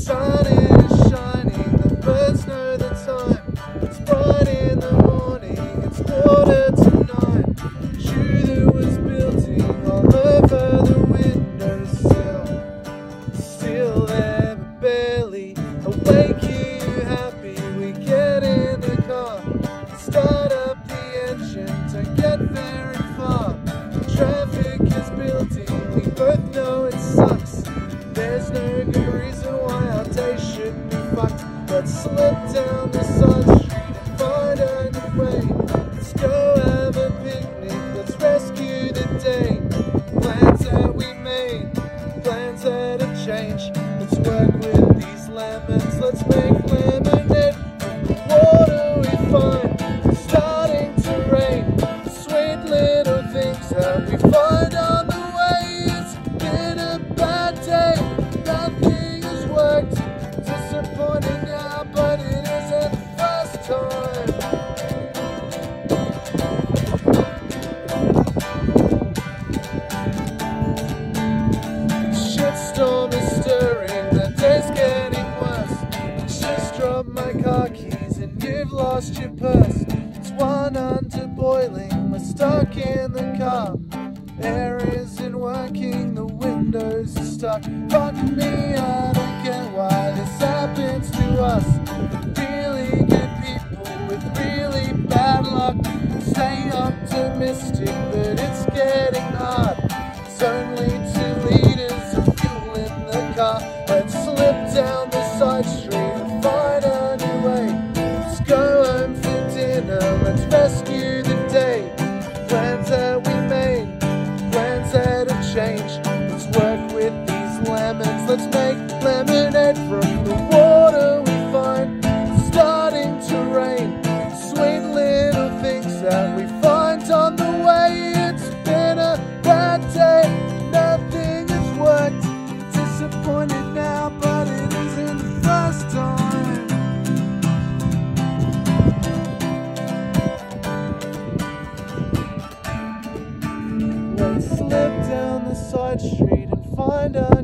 sun is shining, the birds know the time. It's bright in the morning, it's 8:45. Shoe that was building all over the windowsill, still there but barely awake. You happy? We get in the car, start up the engine, don't get very far. Traffic is building, we both know it sucks. There's no good reason why our day should be fucked. Let's slip down the side street and find a new way. Let's go have a picnic, let's rescue the day. Plans that we made, plans that have changed. Let's work with these lemons, let's make lemonade from the water we find. It's starting to rain, sweet little things that we find on the way. It's been a bad day, nothing has worked. Disappointing now, but it isn't the first time. Shitstorm is stirring, the day's getting worse. Just dropped my car keys and you've lost your purse. It's one under boiling, we're stuck in the car. Air isn't working, the windows are stuck. Fuck me, I don't get why this happens to us. Really good people with really bad luck. Stay optimistic, but it's getting hard. It's only 2 liters of fuel in the car. Let's slip down the side street and find a new way. Let's go home for dinner, let's rescue the day. Plans that we made, plans that have changed. Let's work with these lemons, let's make lemonade from the water we find. It's starting to rain, sweet little things that we find on the way. It's been a bad day, nothing has worked. Disappointed now, but it isn't the first time. Let's slip down the side street and find a